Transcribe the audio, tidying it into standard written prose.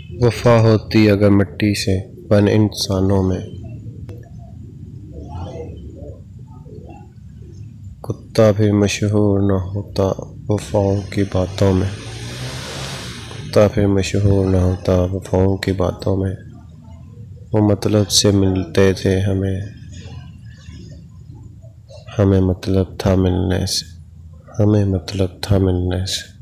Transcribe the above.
वफा होती अगर मिट्टी से बन इंसानों में, कुत्ता भी मशहूर न होता वफाओं की बातों में। कुत्ता भी मशहूर न होता वफाओं की बातों में। वो मतलब से मिलते थे हमें, हमें मतलब था मिलने से, हमें मतलब था मिलने से।